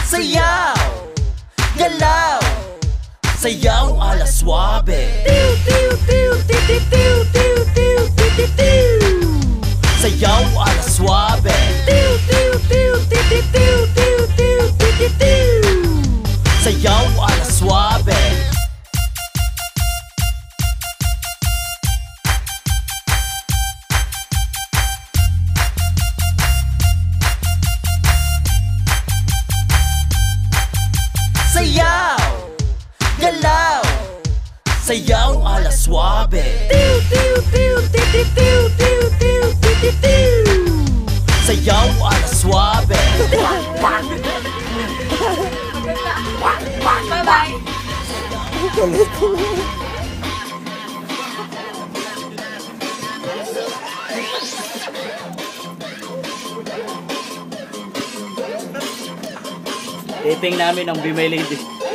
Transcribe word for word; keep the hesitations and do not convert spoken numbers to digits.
Sayaw, galaw, sayaw a la suave. Sayaw a la suave. Sayaw a la suave. Sayaw, galaw, sayaw a la suave. Sayaw a la suave. Bye-bye. Taping namin ang Be My Lady.